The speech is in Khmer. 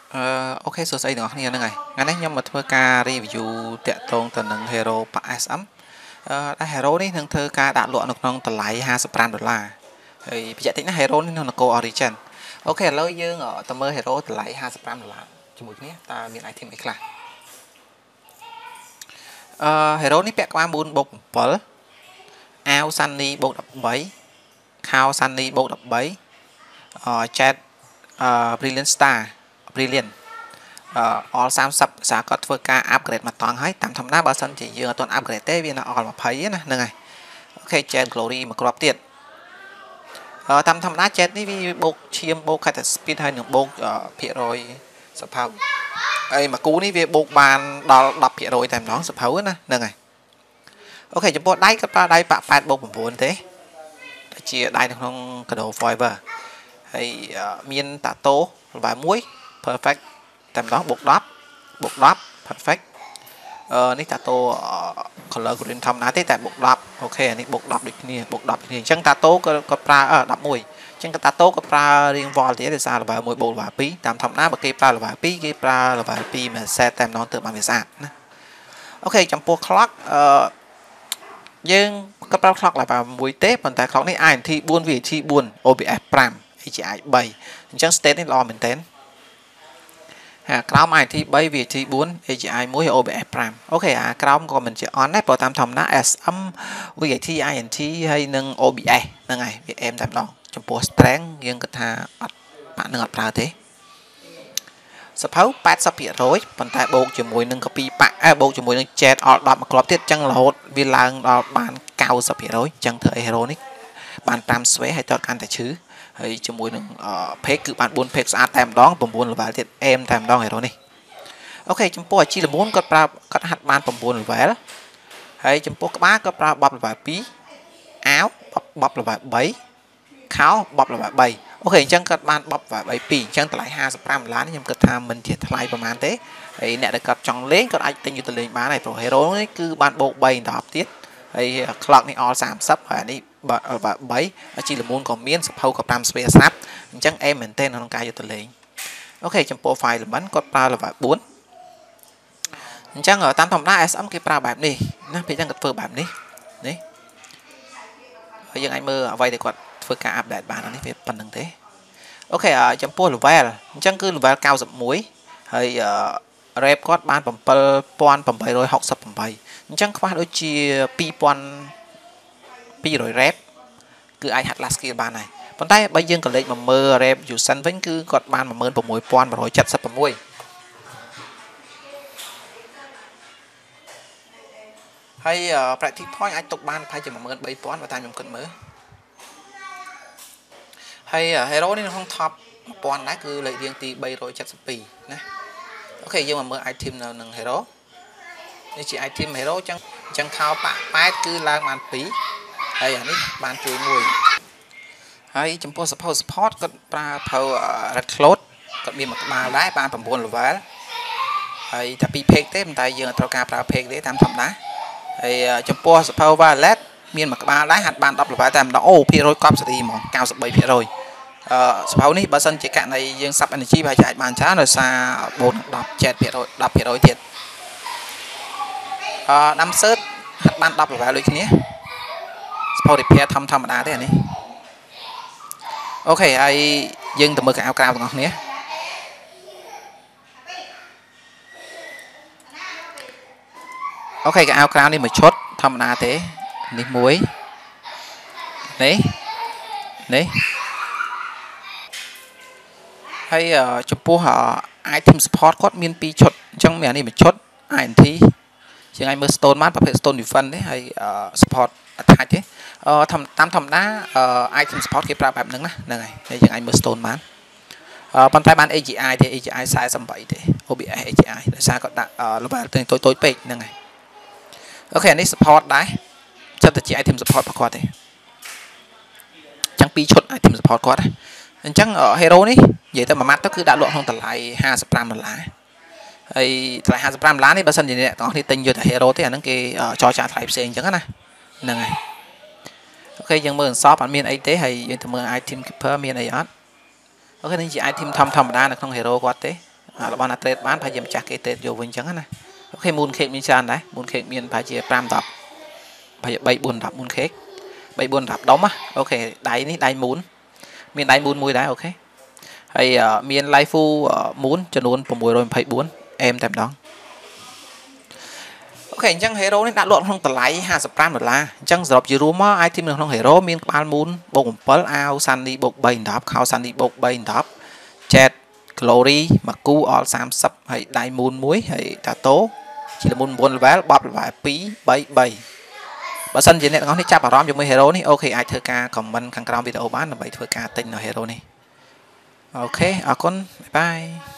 Ok, số xây nữa này này ngày nay nhưng mà thưa ca review tẹt tông từ nâng hero SM đã hero đi nâng thưa ca đã lụa được nông từ lại $25 thì bây giờ tính là hero đi nâng là cô origin ok lâu dương ở tầm mơ hero từ lại $25 cho một nhé ta miễn item ấy là hero ní bẹt qua bốn bột bol ao sunny bột đập bấy khao sunny bột đập bấy chat brilliant star brilliant all 30 xã cóធ្វើការ upgrade មកតង់ហើយតាមធម្មតាបើសិនជាយើងអត់ទាន់ upgrade ទេវានៅ all 20ណាហ្នឹងហើយអូខេ Jet Glory មកគ្រាប់ទៀតតាមធម្មតា Jet នេះវាបូកឈាមបូក Cat Speed ហើយនឹងបូកភាគរយសភៅហើយមួយគូនេះវាបូកបានដល់10%តែម្ដងសភៅណាហ្នឹងហើយអូខេចំពោះដៃក៏ប្រើដៃប៉8បូក9ទេដែលជាដៃនៅក្នុង Shadow Forever ហើយមានតាតូល្បែ1 perfect តែម្ដងបូក10បូក10 perfect នេះតាតូ color green ធម្មតាទេតែបូក10អូខេអានេះបូក10ដូចគ្នាបូក10គ្នាអញ្ចឹងតាតូក៏ប្រើ11អញ្ចឹងតាតូក៏ប្រើរៀងវល់ទៀតដោយសារ level 1 បូក level 2តាមធម្មតាបើគេប្រើ level 2គេប្រើ level 2មក set តែម្ដងទើបបានវាស្អាតណាអូខេចំពោះ clock យើងក៏ប្រើ clock level 1ទេប៉ុន្តែ clock នេះ INT 4 VAT 4 OBS 5 AGI 3អញ្ចឹង state នេះល្អមែនតើក្រោម IT 3 VAT 4 AGI 1 OBS 5អូខេក្រោមក៏មិនជា on ដែរព្រោះតាមធម្មតា SM VAT INT ហើយនឹង OBS ហ្នឹងហើយវា aim តែម្ដងចំពោះ strength យើងគិតថាអត់បាក់នឹងអត់ប្រើទេសភៅ 80% ប៉ុន្តែបូកជាមួយនឹង copy ប៉បូកជាមួយនឹង jet all 10មកគ្រាប់ទៀតអញ្ចឹងរហូតវាឡើងដល់បាន 90% អញ្ចឹងធ្វើឲ្យ hero នេះបាន5 sway ហើយតើកាន់តែឈឺហើយជាមួយនឹង page គឺបាន4 page ស្អាតតែម្ដង9 level ទៀត aim តែម្ដង hero នេះអូខេចំពោះអាជីលមូនគាត់ប្រើគាត់ហាត់បាន9 level ហើយចំពោះក្បាលគាត់ប្រើបប level 2អាវបប level 3ខោបប level 3អូខេអញ្ចឹងគាត់បានបប level 3 2អញ្ចឹងតម្លៃ$55នេះខ្ញុំគិតថាមិនជាថ្លៃប្រហែលទេហើយអ្នកដែលគាត់ចង់លេងគាត់អាចទិញយកទៅលេងបានហើយព្រោះ hero នេះគឺបានបូក3 10ទៀតហើយ clock នេះ all 30ហើយនេះ3ជីលមូនក៏មានសភៅក៏5ស្វេស្រាប់អញ្ចឹងអេមមែនទែនក្នុងការយកទៅលេងអូខេចំពោះ file element គាត់ប្រើ level 4អញ្ចឹងតាមធម្មតា SM គេប្រើបែបនេះណាពេលអញ្ចឹងគាត់ធ្វើបែបនេះនេះហើយយើងអាចមើលអ្វីដែលគាត់ធ្វើការ update បាននេះវាប៉ុណ្្នឹងទេអូខេចំពោះ level អញ្ចឹងគឺ level 91ហើយrep គាត់បាន7868អញ្ចឹងខ្វះដូចជា2200 rep គឺអាចហាត់ last skill បានហើយប៉ុន្តែបើយើងក៏លេខមកមើល rep Usain វិញគឺគាត់បាន16176ហើយ practice point អាចទុកបានប្រហែលជា13000បើតាមខ្ញុំគិតមើលហើយ hero នេះនៅក្នុង top 1000ដែរគឺលេខរៀងទី372ណាអូខេយើងមកមើល item នៅនឹង hero នេះជា item hero អញ្ចឹងខោប៉8គឺឡើងបាន2ហើយអានេះបានជួយ1ហើយចំពោះ support គាត់ប្រើភៅ recload គាត់មានមួយក្បាលដែរបាន9 level ហើយតែ2 page ទេប៉ុន្តែយើងអត់ត្រូវការប្រើ page ទេតាមធម្មតាហើយចំពោះ support violet មានមួយក្បាលដែរហាត់បាន10 level តែម្ដងអូភាគរយកប់សេរីហ្មង 93% សភៅនេះបើសិនជាករណីយើង sub energy ប្រហែលជាអាចបានច្រើនដោយសារបូន10 jet 10% ទៀតដាំ search ហាត់បាន10 level ដូចគ្នា support repair ធម្មតាទេអានេះអូខេហើយយើងទៅមើលកៅក្រៅទាំងអស់គ្នាអូខេកៅក្រៅនេះមួយឈុតធម្មតាទេនេះមួយនេះហើយចំពោះ item support គាត់មាន2ឈុតអញ្ចឹងមានអានេះមួយឈុត INT ជាងឲ្យមើល stone បានប្រភេទ stone defense ទេហើយ support attack ទេតាមធម្មតា item support គេប្រើបែបហ្នឹងណាហ្នឹងហើយយើងអាចមើល stone បានប៉ុន្តែបាន AGI ទេ AGI 48ទេ OBS AGI ដោយសារគាត់ដាក់ level តូចពេកហ្នឹងហើយអូខេអានេះ support ដែរចិត្តតែជា item support របស់គាត់ទេអញ្ចឹង2ឈុត item support គាត់អញ្ចឹង hero នេះនិយាយទៅមួយម៉ាត់ទៅគឺដាក់លក់ក្នុងតម្លៃ$55ហើយថ្លៃ$55នេះបើសិនជាអ្នកទាំងអស់គ្នាទិញយកតែ hero ទេអាហ្នឹងគេចរចាថ្លៃផ្សេងអញ្ចឹងណាហ្នឹងហើយអូខេយើងមើលអន្សបអត់មានអីទេហើយយើងទៅមើល item keeper មានអីអត់អូខេនេះជា item ធម្មតានៅក្នុង hero គាត់ទេរបស់ណា trade បានប្រហែលជាម្ចាស់គេ trade យកវិញអញ្ចឹងណាអូខេ moon cake មានច្រើនដែរ moon cake មានប្រហែលជា5 10ប្រហែលជា3 4 10 moon cake 3 4 10ដុំណាអូខេដៃនេះដៃ moon មានដៃ moon មួយដែរអូខេហើយមាន live full moon ចំនួន624 em តែម្ដងអូខេអញ្ចឹង hero នេះដាក់លក់ក្នុងតម្លៃ$55អញ្ចឹងសរុបជារួមមក item នៅក្នុង hero មានក្បាល moon បូក7អាវ sunny បូក3 10ខោ sunny បូក3 10 jet glory មកគូ all 30ហើយដៃ moon 1ហើយ tato ជា moon 9 level បប level 2 3 3បើសិនជាអ្នកទាំងអស់នេះចាប់អារម្មណ៍ជាមួយ hero នេះអូខេអាចធ្វើការ comment ខាងក្រោមវីដេអូបានដើម្បីធ្វើការទិញនៅ hero នេះអូខេអរគុណបាយបាយ